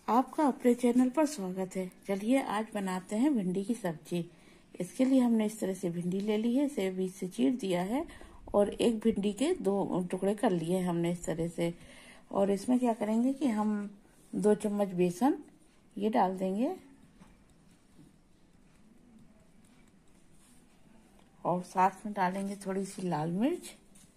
आपका अपने चैनल पर स्वागत है। चलिए आज बनाते हैं भिंडी की सब्जी। इसके लिए हमने इस तरह से भिंडी ले ली है, इसे बीच से चीर दिया है और एक भिंडी के 2 टुकड़े कर लिए हैं हमने इस तरह से। और इसमें क्या करेंगे कि हम 2 चम्मच बेसन ये डाल देंगे और साथ में डालेंगे थोड़ी सी लाल मिर्च।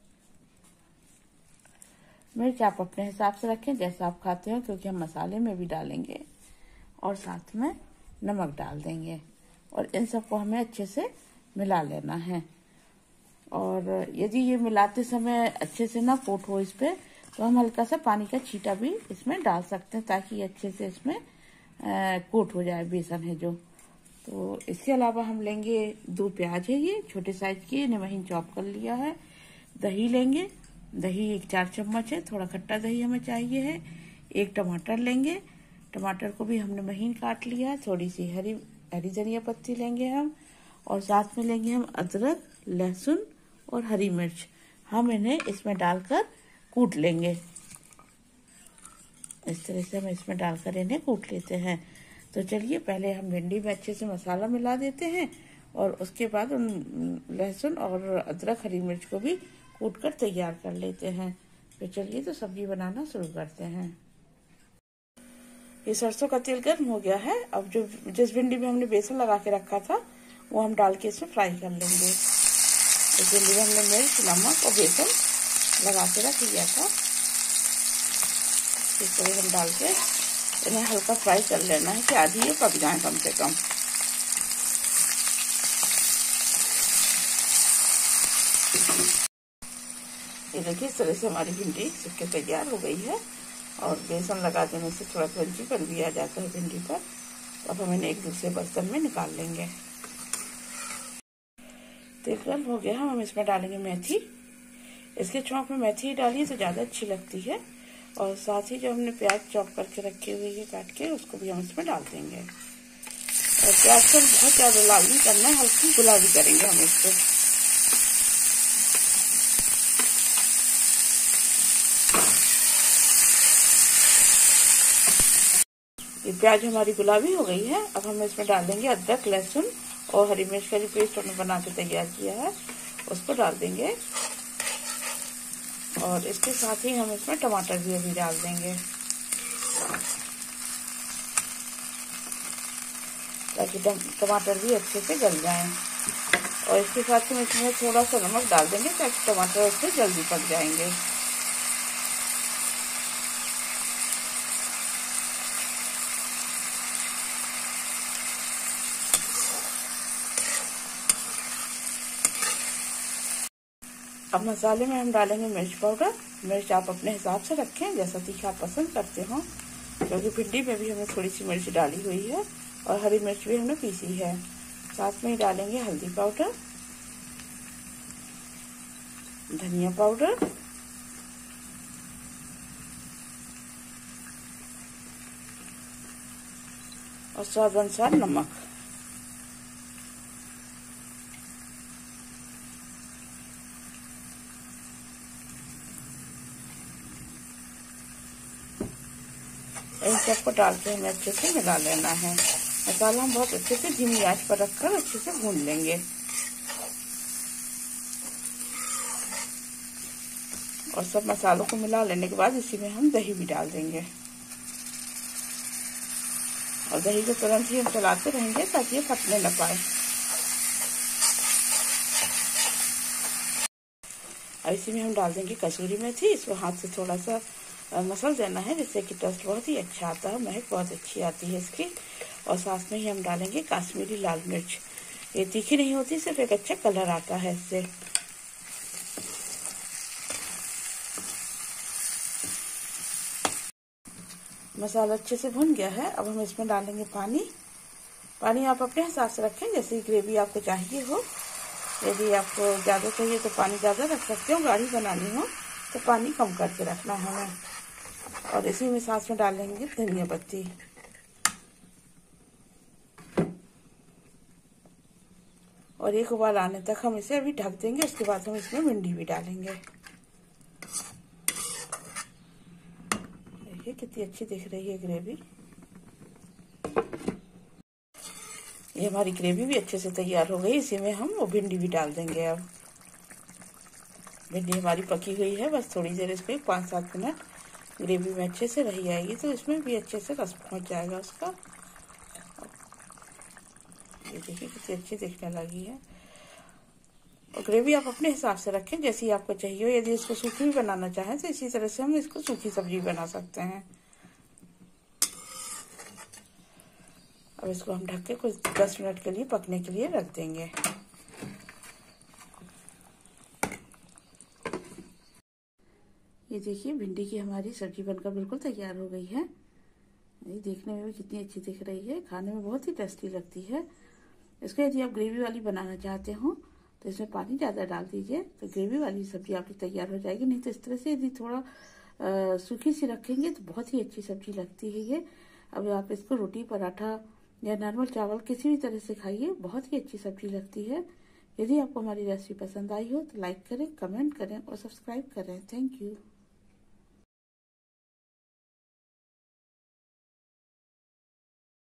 मिर्च आप अपने हिसाब से रखें जैसा आप खाते हो, क्योंकि हम मसाले में भी डालेंगे। और साथ में नमक डाल देंगे और इन सबको हमें अच्छे से मिला लेना है। और यदि ये मिलाते समय अच्छे से ना कोट हो इस पे, तो हम हल्का सा पानी का छींटा भी इसमें डाल सकते हैं ताकि ये अच्छे से इसमें कोट हो जाए, बेसन है जो। तो इसके अलावा हम लेंगे 2 प्याज है, ये छोटे साइज की, इन्हें महीन चॉप कर लिया है। दही लेंगे, दही 4 चम्मच है, थोड़ा खट्टा दही हमें चाहिए है। 1 टमाटर लेंगे, टमाटर को भी हमने महीन काट लिया है। थोड़ी सी हरी धनिया पत्ती लेंगे हम, और साथ में लेंगे हम अदरक, लहसुन और हरी मिर्च। हम इन्हें इसमें डालकर कूट लेंगे। इस तरह से हम इसमें डालकर इन्हें कूट लेते हैं। तो चलिए पहले हम भिंडी में अच्छे से मसाला मिला देते हैं और उसके बाद उन लहसुन और अदरक हरी मिर्च को भी कूट कर तैयार कर लेते हैं। तो चलिए तो सब्जी बनाना शुरू करते हैं। ये सरसों का तेल गर्म हो गया है। अब जिस भिंडी में हमने बेसन लगा के रखा था वो हम डाल के इसमें फ्राई कर लेंगे। इस भिंडी में हमने मिर्च, नमक और बेसन लगा के रख लिया था। इस तरह हम डाल के इन्हें हल्का फ्राई कर लेना है कि आधी ये पक जाए कम से कम। ये देखिए इस तरह से हमारी भिंडी सूख के तैयार हो गई है और बेसन लगा देने से थोड़ा क्रंचीपन भी आ जाता है भिंडी पर। तो अब हम इन्हें एक दूसरे बर्तन में निकाल लेंगे। तेल गर्म हो गया, हम इसमें डालेंगे मेथी। इसके चौक में मेथी डालिए तो ज़्यादा अच्छी लगती है। और साथ ही जो हमने प्याज चॉप करके रखी हुई है काट के, उसको भी हम इसमें डाल देंगे। और प्याज को बहुत ज़्यादा लाल नहीं करना है, हल्की गुलाबी करेंगे हम इसको। ये प्याज हमारी गुलाबी हो गई है। अब हम इसमें डाल देंगे अदरक, लहसुन और हरी मिर्च का जो पेस्ट हमने बना के तैयार किया है उसको डाल देंगे। और इसके साथ ही हम इसमें टमाटर भी अभी डाल देंगे ताकि टमाटर भी अच्छे से गल जाएं। और इसके साथ हम इसमें थोड़ा सा नमक डाल देंगे ताकि टमाटर उससे जल्दी पक जाएंगे। अब मसाले में हम डालेंगे मिर्च पाउडर। मिर्च आप अपने हिसाब से रखें जैसा तीखा आप पसंद करते हो, क्योंकि भिंडी में भी हमने थोड़ी सी मिर्च डाली हुई है और हरी मिर्च भी हमने पीसी है। साथ में ही डालेंगे हल्दी पाउडर, धनिया पाउडर और स्वाद अनुसार नमक। इन सबको डाल के हमें अच्छे से मिला लेना है। मसाला हम बहुत अच्छे से धीमी आंच पर रखकर अच्छे से भून लेंगे। और सब मसालों को मिला लेने के बाद इसी में हम दही भी डाल देंगे। और दही को तुरंत ही हम चलाते रहेंगे ताकि ये फटने न पाए। और इसी में हम डाल देंगे कसूरी मेथी। इसको हाथ से थोड़ा सा मसल देना है जिससे कि टेस्ट बहुत ही अच्छा आता है, महक बहुत अच्छी आती है इसकी। और साथ में ही हम डालेंगे कश्मीरी लाल मिर्च। ये तीखी नहीं होती, सिर्फ एक अच्छा कलर आता है इससे। मसाला अच्छे से भुन गया है। अब हम इसमें डालेंगे पानी। पानी आप अपने हिसाब से रखें जैसे ग्रेवी आपको चाहिए हो। यदि आपको ज़्यादा चाहिए तो पानी ज़्यादा रख सकते हो, गाढ़ी बनानी हो तो पानी कम करके रखना है हमें। और इसी में साथ में डालेंगे धनिया पत्ती। और एक उबाल आने तक हम इसे अभी ढक देंगे। उसके बाद हम इसमें भिंडी भी डालेंगे। देखिए कितनी अच्छी दिख रही है ग्रेवी। ये हमारी ग्रेवी भी अच्छे से तैयार हो गई। इसी में हम वो भिंडी भी डाल देंगे। अब भिंडी हमारी पकी हुई है, बस थोड़ी देर इसको 5-7 मिनट ग्रेवी में अच्छे से रही जाएगी तो इसमें भी अच्छे से रस पहुंच जाएगा उसका। ये देखिए कितनी अच्छी दिखने लगी है। और ग्रेवी आप अपने हिसाब से रखें जैसी आपको चाहिए हो। यदि इसको सूखी भी बनाना चाहें तो इसी तरह से हम इसको सूखी सब्जी बना सकते हैं। अब इसको हम ढक के कुछ 10 मिनट के लिए पकने के लिए रख देंगे। ये देखिए भिंडी की हमारी सब्जी बनकर बिल्कुल तैयार हो गई है। ये देखने में भी कितनी अच्छी दिख रही है, खाने में बहुत ही टेस्टी लगती है। इसको यदि आप ग्रेवी वाली बनाना चाहते हो तो इसमें पानी ज़्यादा डाल दीजिए तो ग्रेवी वाली सब्जी आपकी तैयार हो जाएगी। नहीं तो इस तरह से यदि थोड़ा सूखी सी रखेंगे तो बहुत ही अच्छी सब्जी लगती है ये। अब आप इसको रोटी, पराठा या नॉर्मल चावल किसी भी तरह से खाइए, बहुत ही अच्छी सब्जी लगती है। यदि आपको हमारी रेसिपी पसंद आई हो तो लाइक करें, कमेंट करें और सब्सक्राइब करें। Thank you.